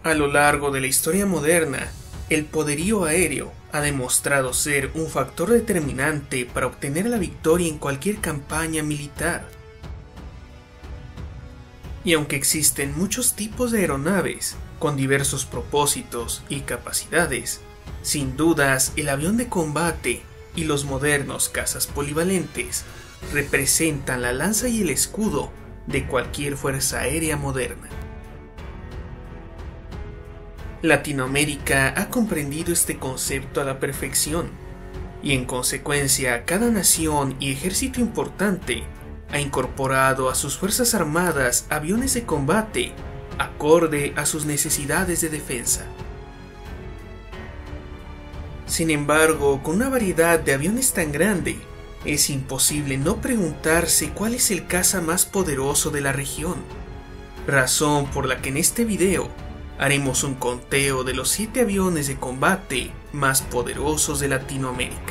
A lo largo de la historia moderna, el poderío aéreo ha demostrado ser un factor determinante para obtener la victoria en cualquier campaña militar. Y aunque existen muchos tipos de aeronaves con diversos propósitos y capacidades, sin dudas el avión de combate y los modernos cazas polivalentes representan la lanza y el escudo de cualquier fuerza aérea moderna. Latinoamérica ha comprendido este concepto a la perfección, y en consecuencia cada nación y ejército importante ha incorporado a sus fuerzas armadas aviones de combate acorde a sus necesidades de defensa. Sin embargo, con una variedad de aviones tan grande, es imposible no preguntarse cuál es el caza más poderoso de la región, razón por la que en este video haremos un conteo de los 7 aviones de combate más poderosos de Latinoamérica.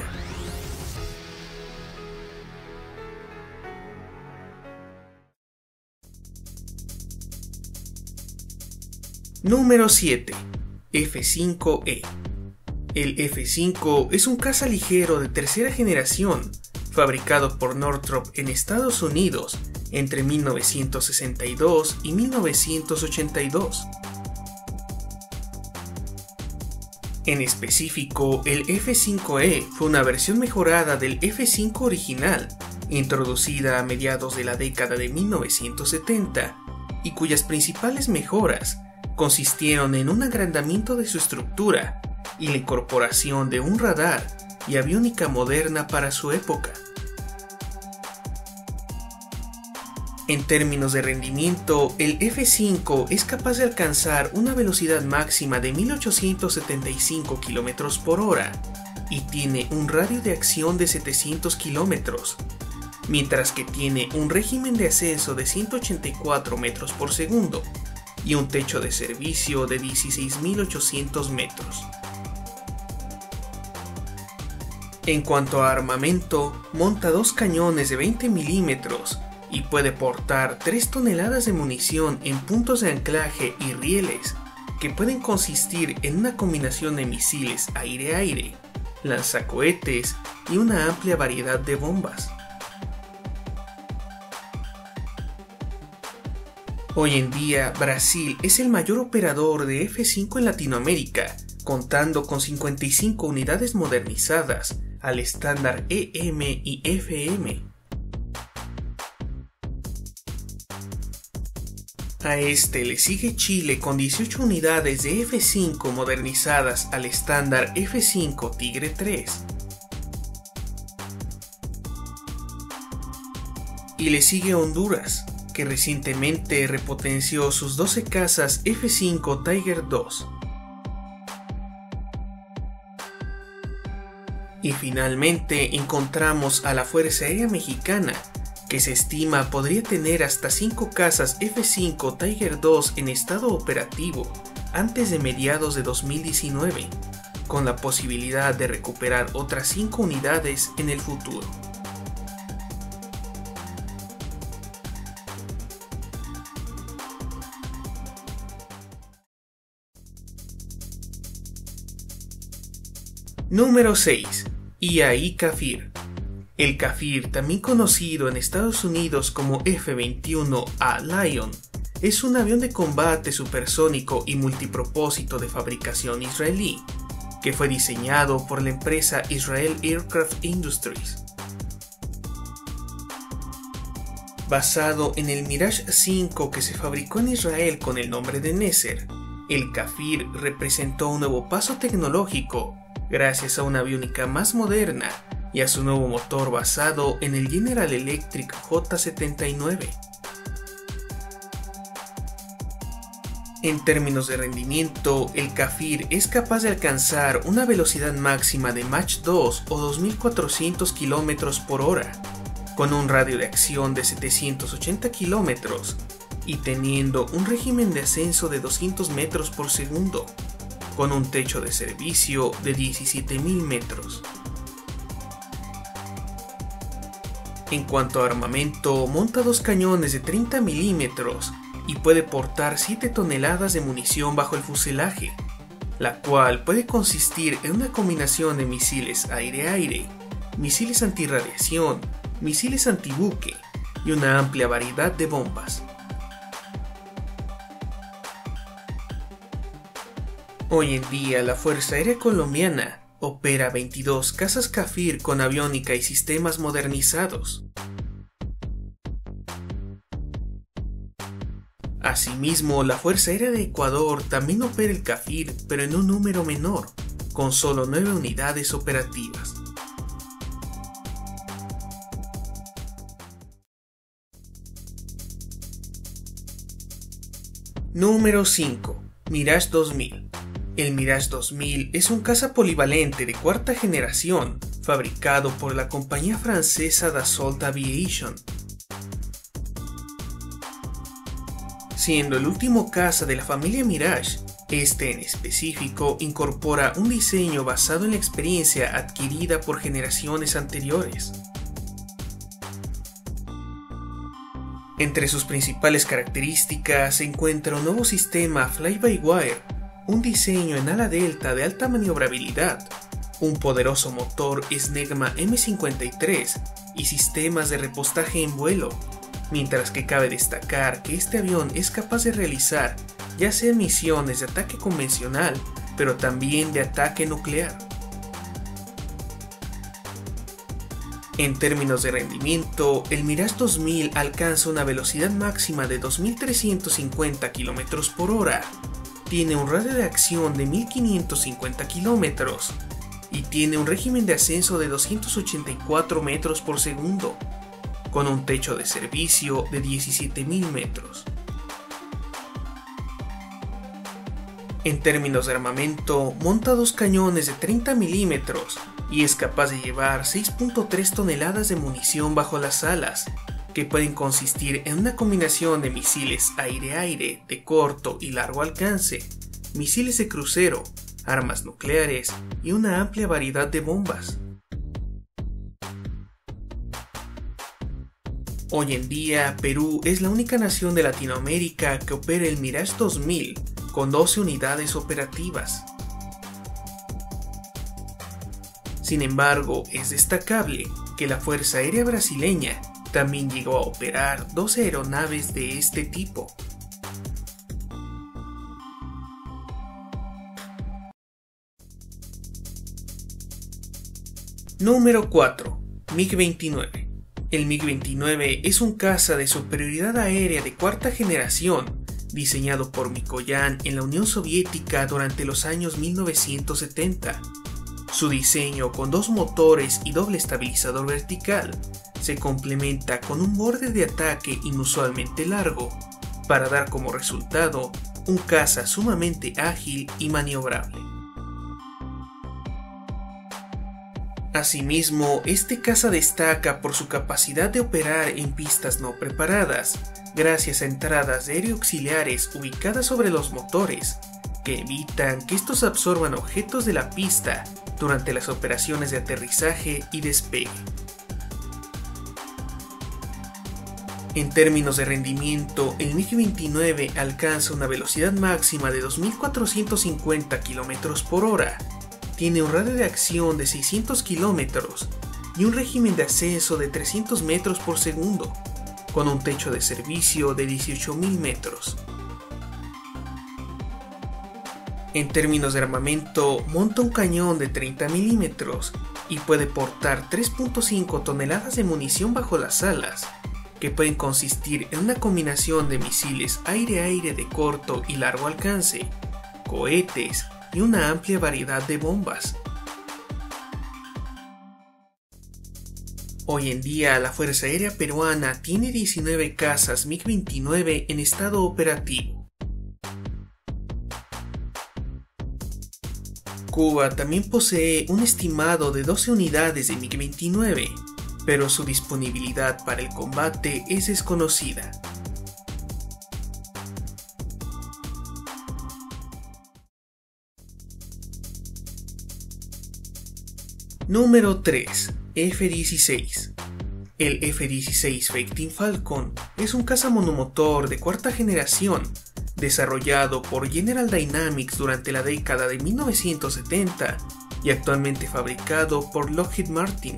Número 7. F-5E. El F-5 es un caza ligero de tercera generación, fabricado por Northrop en Estados Unidos entre 1962 y 1982. En específico, el F-5E fue una versión mejorada del F-5 original, introducida a mediados de la década de 1970, y cuyas principales mejoras consistieron en un agrandamiento de su estructura y la incorporación de un radar y aviónica moderna para su época. En términos de rendimiento, el F-5 es capaz de alcanzar una velocidad máxima de 1875 km por hora y tiene un radio de acción de 700 km, mientras que tiene un régimen de ascenso de 184 metros por segundo y un techo de servicio de 16.800 metros. En cuanto a armamento, monta 2 cañones de 20 milímetros y puede portar 3 toneladas de munición en puntos de anclaje y rieles, que pueden consistir en una combinación de misiles aire-aire, lanzacohetes y una amplia variedad de bombas. Hoy en día, Brasil es el mayor operador de F-5 en Latinoamérica, contando con 55 unidades modernizadas al estándar EM y FM. A este le sigue Chile con 18 unidades de F-5 modernizadas al estándar F-5 Tigre 3. Y le sigue Honduras, que recientemente repotenció sus 12 cazas F-5 Tiger 2. Y finalmente encontramos a la Fuerza Aérea Mexicana, que se estima podría tener hasta 5 cazas F-5 Tiger 2 en estado operativo antes de mediados de 2019, con la posibilidad de recuperar otras 5 unidades en el futuro. Número 6. IAI Kafir. El Kafir, también conocido en Estados Unidos como F-21A Lion, es un avión de combate supersónico y multipropósito de fabricación israelí, que fue diseñado por la empresa Israel Aircraft Industries. Basado en el Mirage 5 que se fabricó en Israel con el nombre de Neser, el Kafir representó un nuevo paso tecnológico gracias a una aviónica más moderna y a su nuevo motor basado en el General Electric J79. En términos de rendimiento, el Kafir es capaz de alcanzar una velocidad máxima de Mach 2 o 2400 km por hora, con un radio de acción de 780 km y teniendo un régimen de ascenso de 200 metros por segundo, con un techo de servicio de 17.000 metros. En cuanto a armamento, monta 2 cañones de 30 milímetros y puede portar 7 toneladas de munición bajo el fuselaje, la cual puede consistir en una combinación de misiles aire-aire, misiles antirradiación, misiles antibuque y una amplia variedad de bombas. Hoy en día la Fuerza Aérea Colombiana opera 22 cazas Kafir con aviónica y sistemas modernizados. Asimismo, la Fuerza Aérea de Ecuador también opera el Kafir, pero en un número menor, con solo 9 unidades operativas. Número 5. Mirage 2000. El Mirage 2000 es un caza polivalente de cuarta generación, fabricado por la compañía francesa Dassault Aviation. Siendo el último caza de la familia Mirage, este en específico incorpora un diseño basado en la experiencia adquirida por generaciones anteriores. Entre sus principales características se encuentra un nuevo sistema Fly-by-Wire, un diseño en ala delta de alta maniobrabilidad, un poderoso motor Snecma M53 y sistemas de repostaje en vuelo, mientras que cabe destacar que este avión es capaz de realizar ya sea misiones de ataque convencional, pero también de ataque nuclear. En términos de rendimiento, el Mirage 2000 alcanza una velocidad máxima de 2.350 km por hora, tiene un radio de acción de 1.550 km y tiene un régimen de ascenso de 284 metros por segundo, con un techo de servicio de 17.000 metros. En términos de armamento, monta 2 cañones de 30 milímetros y es capaz de llevar 6.3 toneladas de munición bajo las alas, que pueden consistir en una combinación de misiles aire-aire de corto y largo alcance, misiles de crucero, armas nucleares y una amplia variedad de bombas. Hoy en día, Perú es la única nación de Latinoamérica que opera el Mirage 2000 con 12 unidades operativas. Sin embargo, es destacable que la Fuerza Aérea Brasileña también llegó a operar 12 aeronaves de este tipo. Número 4. MiG-29. El MiG-29 es un caza de superioridad aérea de cuarta generación, diseñado por Mikoyan en la Unión Soviética durante los años 1970. Su diseño, con 2 motores y doble estabilizador vertical, se complementa con un borde de ataque inusualmente largo, para dar como resultado un caza sumamente ágil y maniobrable. Asimismo, este caza destaca por su capacidad de operar en pistas no preparadas, gracias a entradas de aire auxiliares ubicadas sobre los motores, que evitan que estos absorban objetos de la pista durante las operaciones de aterrizaje y despegue. En términos de rendimiento, el MiG-29 alcanza una velocidad máxima de 2.450 km por hora, tiene un radio de acción de 600 km y un régimen de ascenso de 300 metros por segundo, con un techo de servicio de 18.000 metros. En términos de armamento, monta un cañón de 30 milímetros y puede portar 3.5 toneladas de munición bajo las alas, que pueden consistir en una combinación de misiles aire-aire de corto y largo alcance, cohetes y una amplia variedad de bombas. Hoy en día, la Fuerza Aérea Peruana tiene 19 cazas MiG-29 en estado operativo. Cuba también posee un estimado de 12 unidades de MiG-29, pero su disponibilidad para el combate es desconocida. Número 3. F-16. El F-16 Fighting Falcon es un caza monomotor de cuarta generación, desarrollado por General Dynamics durante la década de 1970 y actualmente fabricado por Lockheed Martin.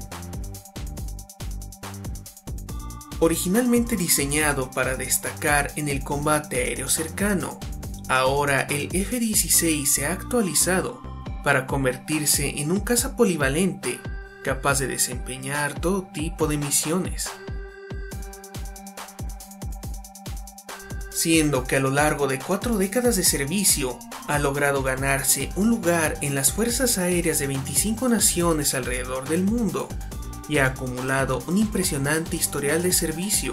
Originalmente diseñado para destacar en el combate aéreo cercano, ahora el F-16 se ha actualizado para convertirse en un caza polivalente capaz de desempeñar todo tipo de misiones. Siendo que a lo largo de 4 décadas de servicio ha logrado ganarse un lugar en las fuerzas aéreas de 25 naciones alrededor del mundo y ha acumulado un impresionante historial de servicio.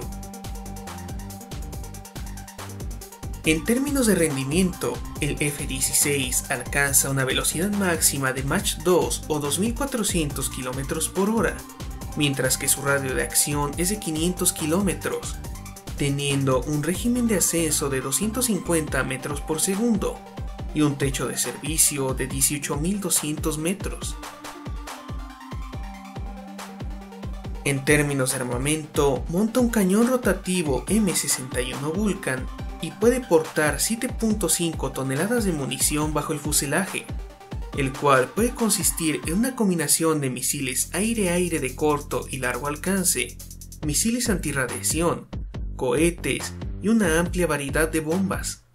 En términos de rendimiento, el F-16 alcanza una velocidad máxima de Mach 2 o 2400 km por hora, mientras que su radio de acción es de 500 km, teniendo un régimen de ascenso de 250 metros por segundo y un techo de servicio de 18.200 metros. En términos de armamento, monta un cañón rotativo M61 Vulcan y puede portar 7.5 toneladas de munición bajo el fuselaje, el cual puede consistir en una combinación de misiles aire-aire de corto y largo alcance, misiles antirradiación, cohetes y una amplia variedad de bombas.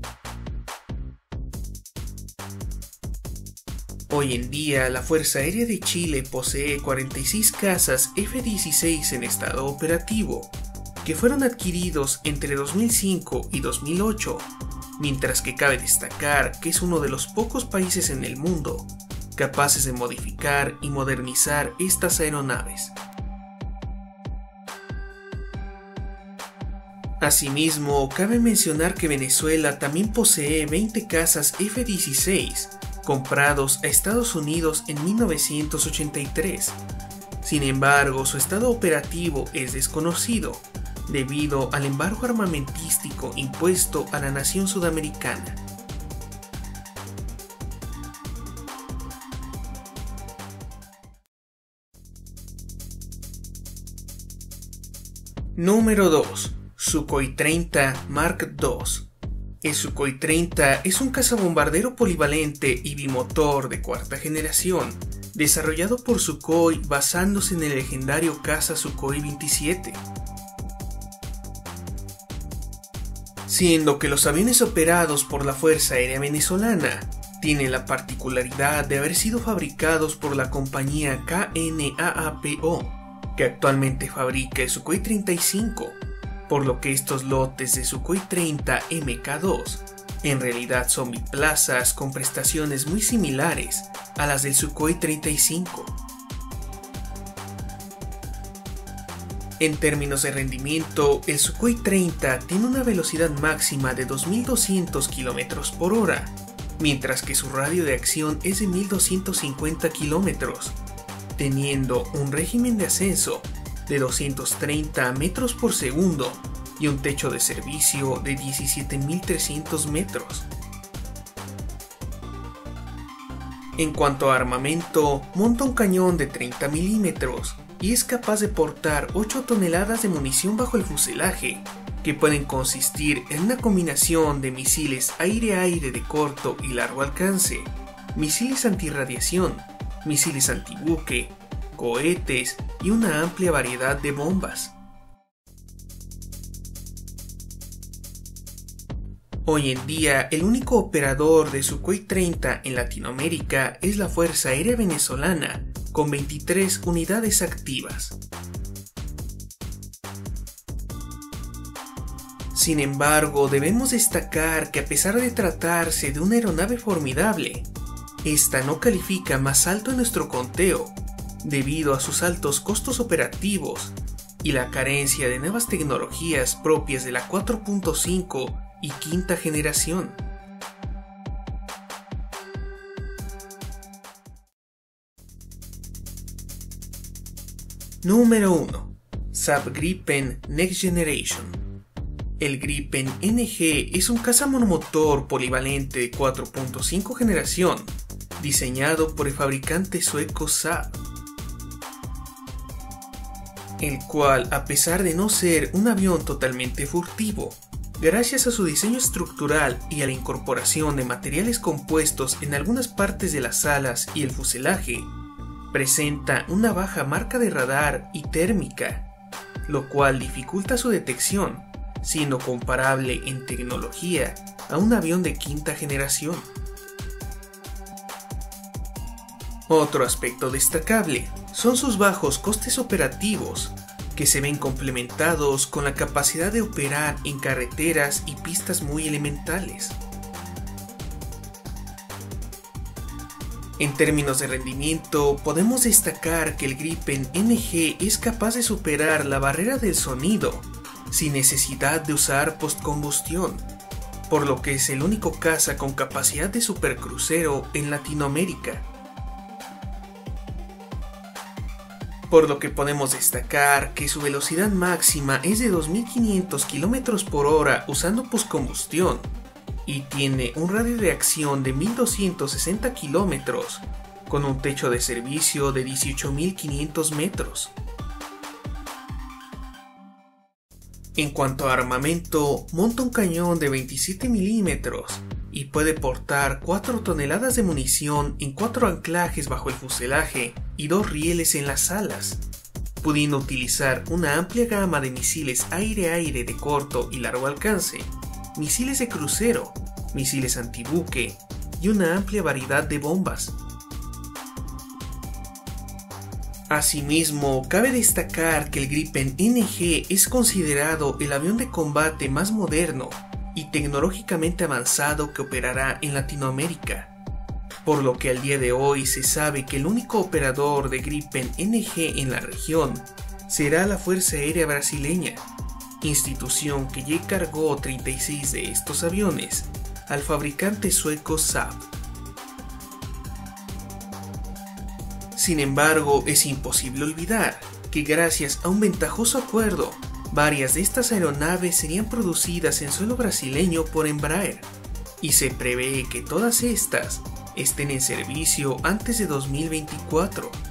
Hoy en día, la Fuerza Aérea de Chile posee 46 cazas F-16 en estado operativo, que fueron adquiridos entre 2005 y 2008, mientras que cabe destacar que es uno de los pocos países en el mundo capaces de modificar y modernizar estas aeronaves. Asimismo, cabe mencionar que Venezuela también posee 20 cazas F-16 comprados a Estados Unidos en 1983. Sin embargo, su estado operativo es desconocido, debido al embargo armamentístico impuesto a la nación sudamericana. Número 2. Sukhoi 30 Mark II. El Sukhoi 30 es un cazabombardero polivalente y bimotor de cuarta generación, desarrollado por Sukhoi basándose en el legendario caza Sukhoi 27. Siendo que los aviones operados por la Fuerza Aérea Venezolana tienen la particularidad de haber sido fabricados por la compañía KNAAPO, que actualmente fabrica el Sukhoi 35, por lo que estos lotes de Sukhoi 30 Mk2 en realidad son biplazas con prestaciones muy similares a las del Sukhoi 35. En términos de rendimiento, el Sukhoi 30 tiene una velocidad máxima de 2.200 km por hora, mientras que su radio de acción es de 1.250 km, teniendo un régimen de ascenso de 230 metros por segundo y un techo de servicio de 17.300 metros. En cuanto a armamento, monta un cañón de 30 milímetros y es capaz de portar 8 toneladas de munición bajo el fuselaje, que pueden consistir en una combinación de misiles aire-aire de corto y largo alcance, misiles antirradiación, misiles antibuque, cohetes y una amplia variedad de bombas. Hoy en día, el único operador de Sukhoi 30 en Latinoamérica es la Fuerza Aérea Venezolana, con 23 unidades activas. Sin embargo, debemos destacar que a pesar de tratarse de una aeronave formidable, esta no califica más alto en nuestro conteo, debido a sus altos costos operativos y la carencia de nuevas tecnologías propias de la 4.5 y quinta generación. Número 1. Saab Gripen Next Generation. El Gripen NG es un caza monomotor polivalente de 4.5 generación, diseñado por el fabricante sueco Saab. el cual, a pesar de no ser un avión totalmente furtivo, gracias a su diseño estructural y a la incorporación de materiales compuestos en algunas partes de las alas y el fuselaje, presenta una baja marca de radar y térmica, lo cual dificulta su detección, siendo comparable en tecnología a un avión de quinta generación. Otro aspecto destacable son sus bajos costes operativos, que se ven complementados con la capacidad de operar en carreteras y pistas muy elementales. En términos de rendimiento, podemos destacar que el Gripen NG es capaz de superar la barrera del sonido sin necesidad de usar postcombustión, por lo que es el único caza con capacidad de supercrucero en Latinoamérica. Por lo que podemos destacar que su velocidad máxima es de 2.500 km por hora usando postcombustión y tiene un radio de acción de 1.260 km con un techo de servicio de 18.500 metros. En cuanto a armamento, monta un cañón de 27 milímetros y puede portar 4 toneladas de munición en 4 anclajes bajo el fuselaje y 2 rieles en las alas, pudiendo utilizar una amplia gama de misiles aire-aire de corto y largo alcance, misiles de crucero, misiles antibuque y una amplia variedad de bombas. Asimismo, cabe destacar que el Gripen NG es considerado el avión de combate más moderno y tecnológicamente avanzado que operará en Latinoamérica, por lo que al día de hoy se sabe que el único operador de Gripen NG en la región será la Fuerza Aérea Brasileña, institución que ya encargó 36 de estos aviones al fabricante sueco Saab. Sin embargo, es imposible olvidar que gracias a un ventajoso acuerdo, varias de estas aeronaves serían producidas en suelo brasileño por Embraer, y se prevé que todas estas estén en servicio antes de 2024.